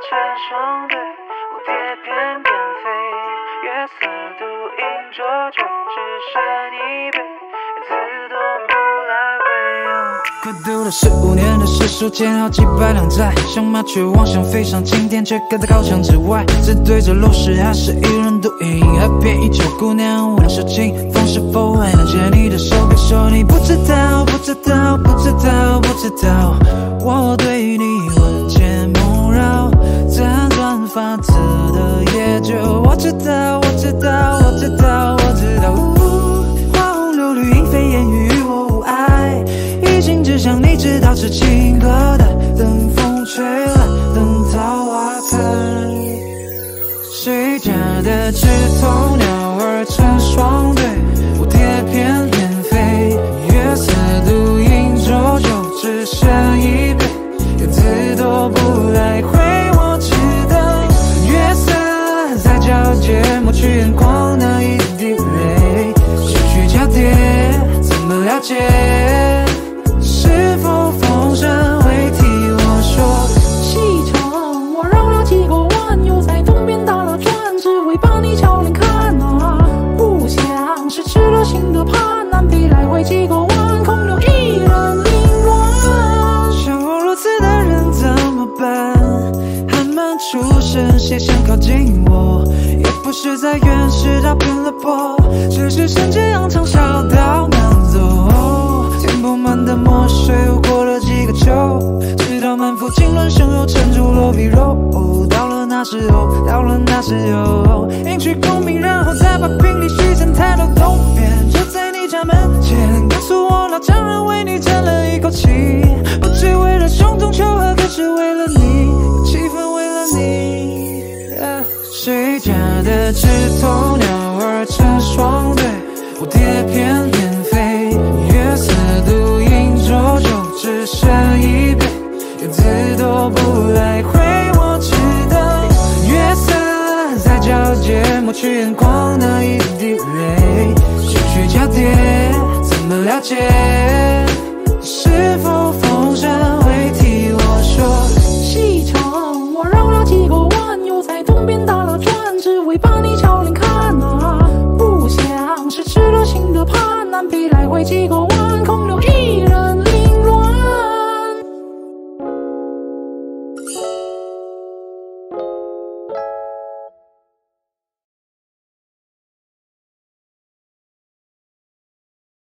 成双对，蝴蝶翩翩飞，月色独饮浊酒，只剩一杯，自动不来回。 孤独了15年的世书签好几百两载，像麻雀妄想飞上青天，却搁在高墙之外。只对着落石，还是一人独饮。河边依旧姑娘问手情，风是否还能牵你的手？别说你不知道，不知道，不知道，不知道。我对你魂牵梦绕，辗转反侧的夜酒。我知道，我知道，我知道，我知道。花红柳绿莺飞烟雨，与我无碍。一心只想你知道，痴情歌的等风吹乱，等桃花开。谁家的枝头鸟儿成双对，蝴蝶翩翩飞，月色独饮浊酒，只剩一杯，叶子都不来回。我知道月色在交界，抹去眼眶那一滴泪，徐徐交叠，怎么了解？是否风声会替我说？ 西城，我绕了几个弯，又在东边打了转，只为把你俏脸看啊！不想是吃了心的盼，南北来回几个弯，空留一人凌乱。 像我如此的人怎么办？还蛮出神，谁想靠近我？也不是在原始打偏了坡，只是圣洁扬长小道难走。填不满的墨水，我过了几个秋，直到满腹经纶，胸有成竹落皮肉。到了那时候，到了那时候，迎娶功名，然后再把聘礼续成抬头东边，就在你家门前，告诉我老丈人为你争了一口气，不只为了兄终求和，更是为了你，气氛为了你。谁家的枝头鸟儿成双对，蝴蝶翩翩飞，月色独饮浊酒，只剩一杯，叶子都不来回。我知道月色在交界，抹去眼眶那一滴泪，徐徐交叠，怎么了解？